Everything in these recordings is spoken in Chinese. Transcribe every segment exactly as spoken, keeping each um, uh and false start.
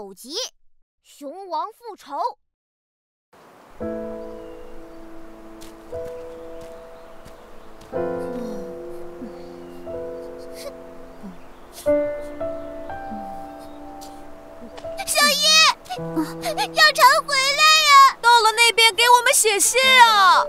九集《熊王复仇》。 小叶，药茶回来呀！ 到了那边给我们写信啊！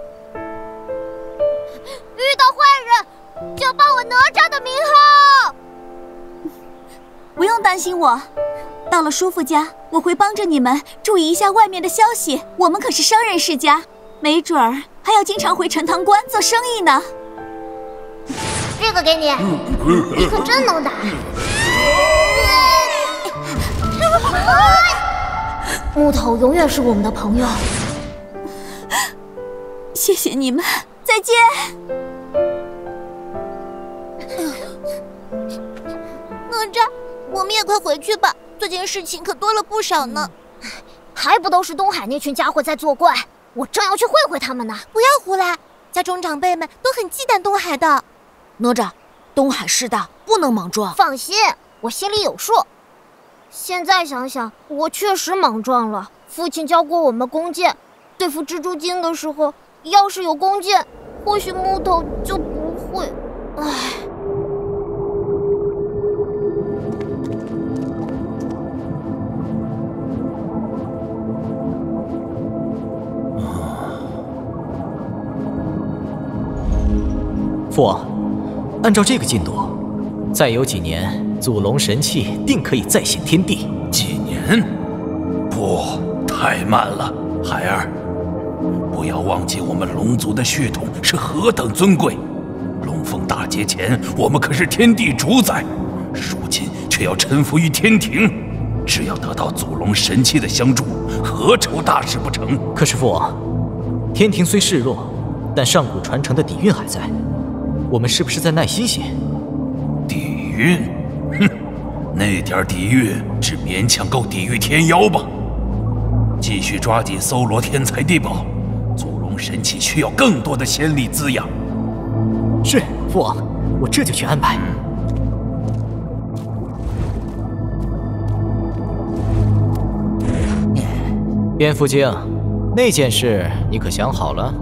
遇到坏人就报我哪吒的名号。 不用担心我，到了叔父家，我会帮着你们注意一下外面的消息。我们可是商人世家，没准儿还要经常回陈塘关做生意呢。 这个给你，你可真能打。木头永远是我们的朋友。 谢谢你们，再见。 哪吒，我们也快回去吧，最近事情可多了不少呢。 还不都是东海那群家伙在作怪，我正要去会会他们呢。 不要胡来，家中长辈们都很忌惮东海的。 哪吒，东海势大，不能莽撞。 放心，我心里有数。现在想想，我确实莽撞了。父亲教过我们弓箭，对付蜘蛛精的时候，要是有弓箭，或许木头就不会……唉。 父王，按照这个进度，再有几年，祖龙神器定可以再现天地。 几年？不，太慢了，孩儿。不要忘记我们龙族的血统是何等尊贵。龙凤大劫前，我们可是天地主宰，如今却要臣服于天庭。只要得到祖龙神器的相助，何愁大事不成？ 可是父王，天庭虽势弱，但上古传承的底蕴还在。我们是不是再耐心些？ 底蕴？哼，那点底蕴只勉强够抵御天妖吧。继续抓紧搜罗天材地宝，祖龙神器需要更多的仙力滋养。 是，父王，我这就去安排。蝙蝠精，那件事你可想好了？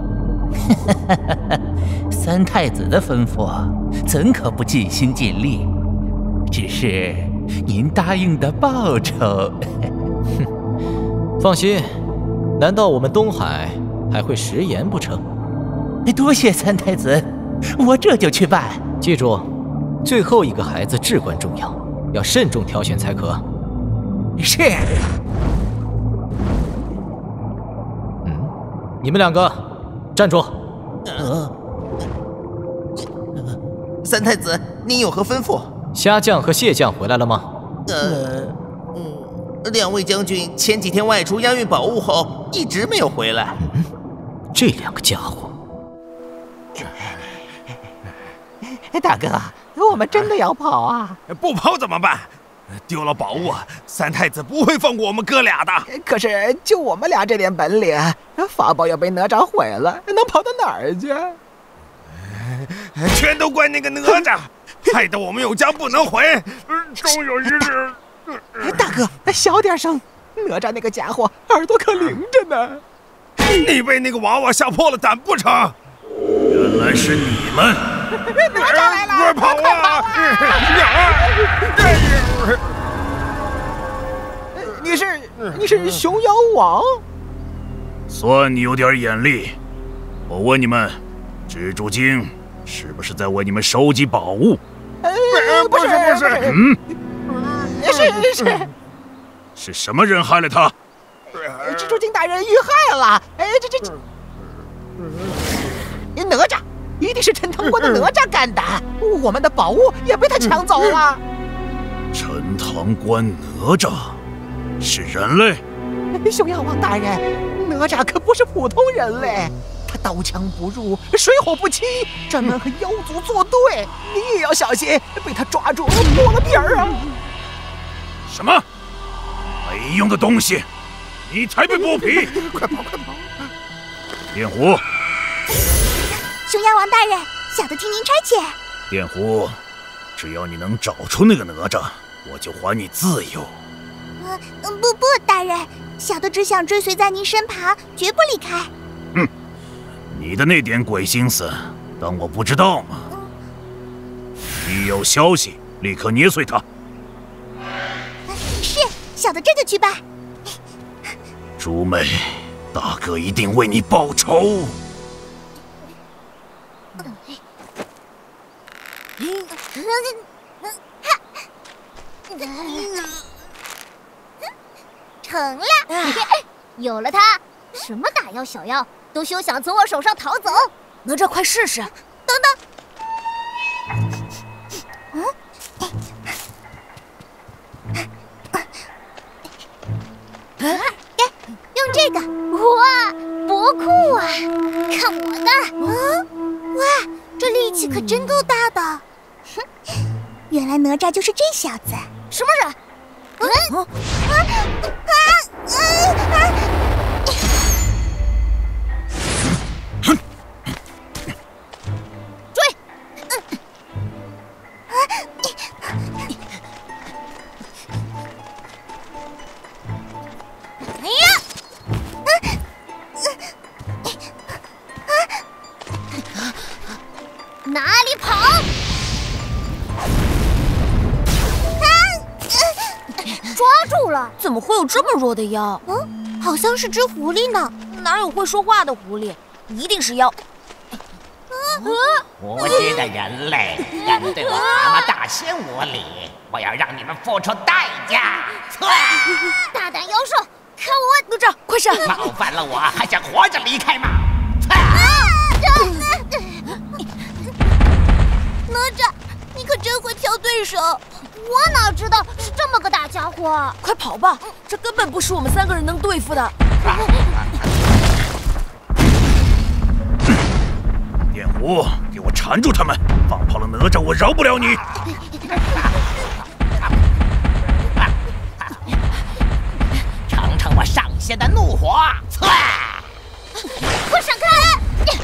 三太子的吩咐，怎可不尽心尽力？只是您答应的报酬。 哼，放心，难道我们东海还会食言不成？ 多谢三太子，我这就去办。 记住，最后一个孩子至关重要，要慎重挑选才可。 是。 嗯，你们两个站住。 呃，三太子，您有何吩咐？ 虾将和蟹将回来了吗？ 呃，嗯，两位将军前几天外出押运宝物后，一直没有回来。 嗯，这两个家伙。 大哥，我们真的要跑啊？ 不跑怎么办？丢了宝物，三太子不会放过我们哥俩的。 可是就我们俩这点本领，法宝要被哪吒毁了，能跑到哪儿去？ 全都怪那个哪吒，害得我们有家不能回。终有一日。 大哥，小点声，哪吒那个家伙耳朵可灵着呢。 你被那个娃娃吓破了胆不成？ 原来是你们！ 哪吒来了！ 快跑啊！ 你是你是熊妖王？ 算你有点眼力。我问你们，蜘蛛精是不是在为你们收集宝物？ 呃，不是不是， 嗯， 是是是什么人害了他？ 蜘蛛精大人遇害了！哎，这这这，哪吒一定是陈塘关的哪吒干的，我们的宝物也被他抢走了。 陈塘关哪吒是人类？ 熊妖王大人，哪吒可不是普通人类，他刀枪不入，水火不侵，专门和妖族作对，你也要小心，被他抓住剥了皮儿啊！ 什么没用的东西，你才被剥皮！ 快跑快跑！ 电弧， 熊妖王大人，小的听您差遣。 电弧，只要你能找出那个哪吒，我就还你自由。 啊， 呃，不不，大人，小的只想追随在您身旁，绝不离开。 哼，你的那点鬼心思，当我不知道吗？一有消息，立刻捏碎他。 是，小的这就去办。 猪妹，大哥一定为你报仇。 成了，有了它，什么大妖小妖都休想从我手上逃走。 哪吒，快试试！ 等等，嗯，给，用这个。 哇，多酷啊！看我的！ 嗯，哇，这力气可真够大的。哼，原来哪吒就是这小子。 什么人？ 嗯啊啊啊啊！ 追！ 哎呀！ 哪里跑？抓住了！ 怎么会有这么弱的妖？ 嗯，好像是只狐狸呢。 哪有会说话的狐狸？一定是妖。 无知的人类，敢对我蛤蟆大仙无礼，我要让你们付出代价！ 大胆妖兽，看我！ 哪吒，快闪！ 冒犯了我，还想活着离开吗？ 哪吒，你可真会挑对手。 我哪知道是这么个大家伙！ 快跑吧，这根本不是我们三个人能对付的。 电弧，给我缠住他们！放跑了哪吒，我饶不了你！ 尝尝我上仙的怒火！ 快闪开！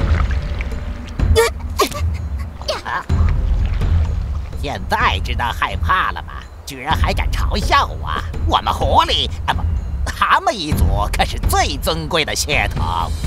现在知道害怕了吗？居然还敢嘲笑我！我们狐狸啊不，蛤蟆一族可是最尊贵的血统。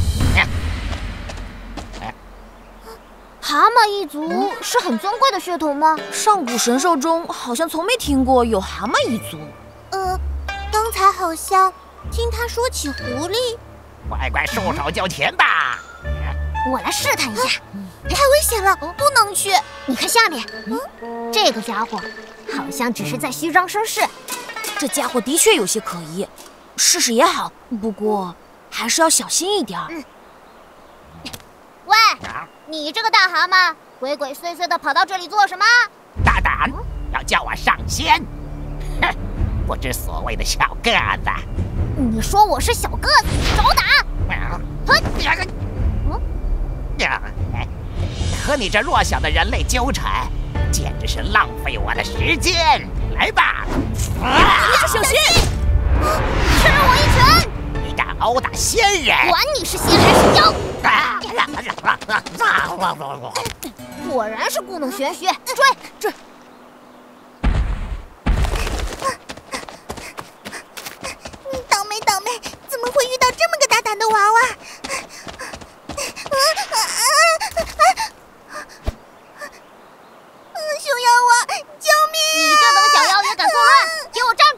蛤蟆一族是很尊贵的血统吗？ 上古神兽中好像从没听过有蛤蟆一族。 呃，刚才好像听他说起狐狸。 乖乖束手就擒吧！ 我来试探一下。 太危险了，不能去！ 你看下面，嗯，这个家伙好像只是在虚张声势。 这家伙的确有些可疑，试试也好，不过还是要小心一点。 嗯、喂，你这个大蛤蟆，鬼鬼祟祟的跑到这里做什么？ 大胆，要叫我上仙？哼，不知所谓的小个子！ 你说我是小个子，找打！ 嗯，和你这弱小的人类纠缠，简直是浪费我的时间。来吧， 你可小心！ 吃我一拳！ 你敢殴打仙人？ 管你是仙还是妖！果然是故弄玄虚，追追！ 倒霉倒霉，怎么会遇到这么个大胆的娃娃？熊妖王，救命！ 你这等小妖也敢作乱，给我站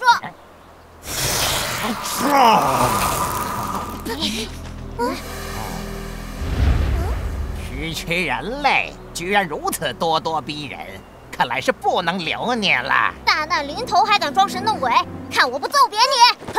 住！区区人类居然如此咄咄逼人，看来是不能留你了。 大难临头还敢装神弄鬼，看我不揍扁你！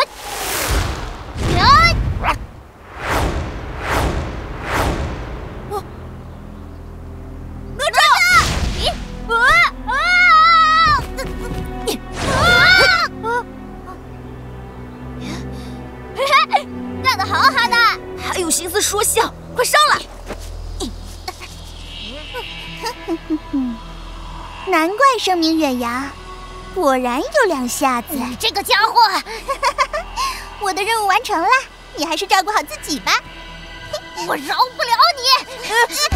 干得好，哈达！ 还有心思说笑，快上来！ 难怪声名远扬，果然有两下子。 你这个家伙！ 我的任务完成了，你还是照顾好自己吧。 我饶不了你！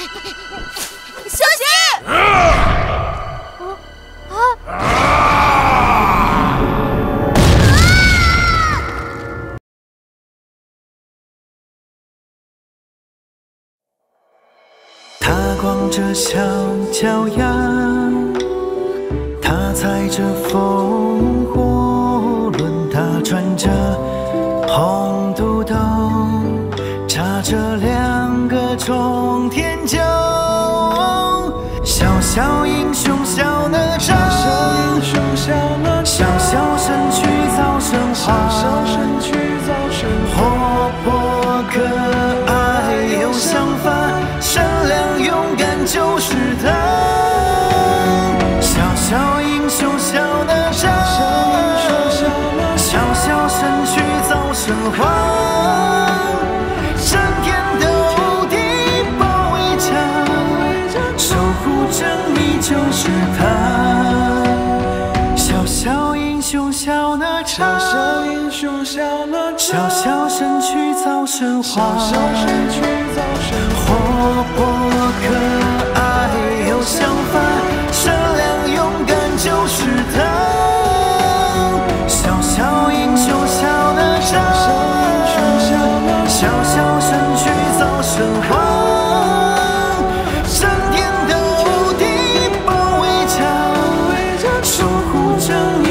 小心！ 啊啊！ 光着小脚丫，他踩着风火轮，他穿着红肚兜，插着两个冲天鹫。小小英雄小哪吒，小小身躯造神话，活泼可爱有想法，善良勇敢就是他。小小英雄小哪吒，小小身躯造神话，战天斗地保卫家，守护正义就是他。小小英雄小哪吒，小小身躯造神话，活泼可爱有想法，善良勇敢就是他。小小英雄小哪吒，小小身躯造神话，战天斗地保卫家，守护正义